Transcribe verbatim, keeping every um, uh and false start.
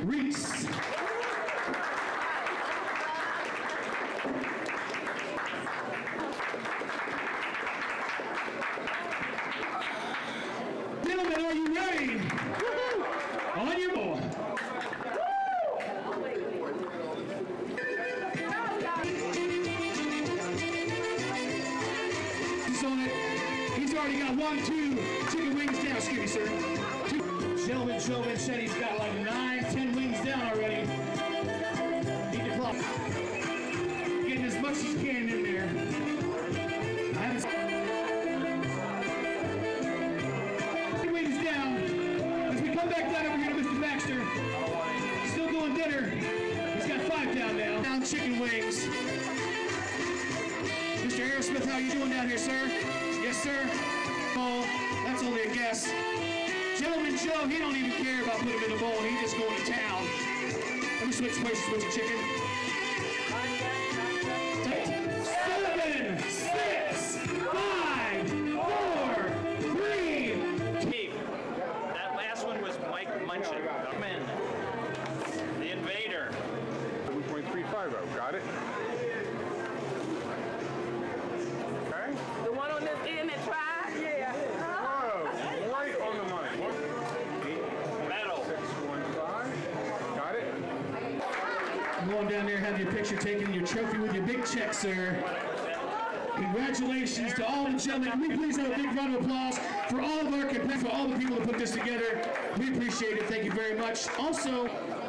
Reese. Gentlemen, are you ready? On your board. He's on it. He's already got one, two chicken wings down. Excuse me, sir. Two. Gentleman, gentleman said he's got like nine, ten wings down already. Need the clock. Getting as much as he can in there. I haven't seen wings down. As we come back down over here to Mister Baxter. Still doing dinner. He's got five down now. Down chicken wings. Mister Aerosmith, how you doing down here, sir? Yes, sir. Oh, that's only a guess. Gentleman Joe, he don't even care about putting him in the bowl. He just going to town. Let me switch places with the chicken. Seven, six, five, four, three. Steve, that last one was Mike Munchin. Men. The Invader. one point three five oh, got it? Okay. The one on this end that tried? Yeah. Whoa, right on the money. One, eight, Metal. six, one, five. Got it? Go on down there, have your picture taken, your trophy with your big check, sir. Congratulations to all the gentlemen. Can we please have a big round of applause for all of our competitors, for all the people who put this together. We appreciate it. Thank you very much. Also,